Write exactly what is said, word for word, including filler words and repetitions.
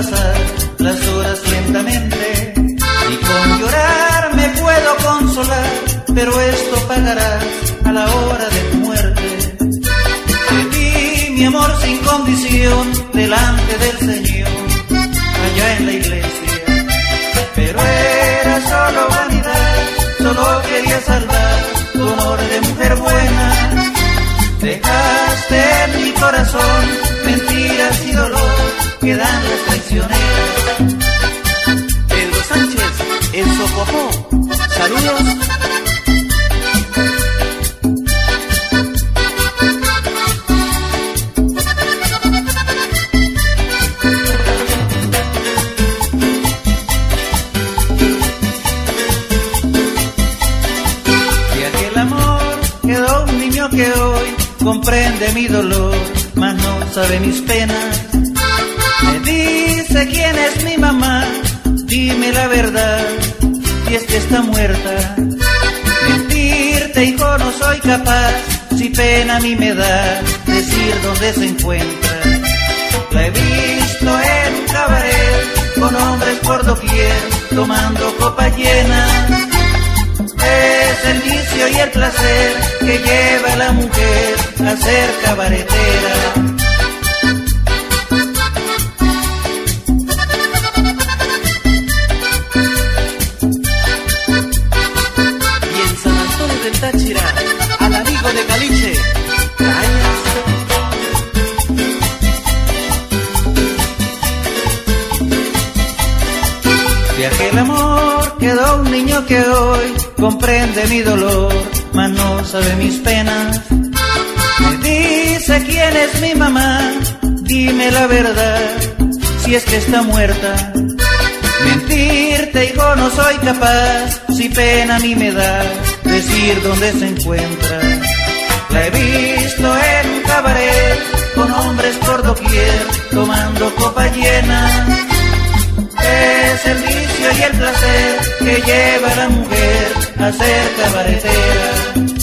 pasar las horas lentamente y con llorar me puedo consolar, pero esto pagarás a la hora de tu muerte. Te di mi amor sin condición delante del Señor, allá en la iglesia, pero era solo vanidad, solo quería salvar tu honor de mujer buena. Dejaste en mi corazón mentiras y dolor que dan las traicioneras. Pedro Sánchez, el Socopó, saludos. De aquel amor quedó un niño que hoy comprende mi dolor, mas no sabe mis penas. Me dice quién es mi mamá, dime la verdad, si es que está muerta. Mentirte, hijo, no soy capaz, si pena a mí me da decir dónde se encuentra. La he visto en un cabaret, con hombres por doquier, tomando copa llena. Es el vicio y el placer que lleva a la mujer a ser cabaretera. Y en San Antonio del Táchira, al amigo de Caliche, Cañas. De aquel amor quedó un niño que hoy comprende mi dolor, mas no sabe mis penas. Me dice quién es mi mamá, dime la verdad, si es que está muerta. Mentirte, hijo, no soy capaz, si pena a mí me da decir dónde se encuentra. La he visto en un cabaret, con hombres por doquier, tomando copa llena. Es el vicio y el placer que lleva a la mujer a ser cabaretera.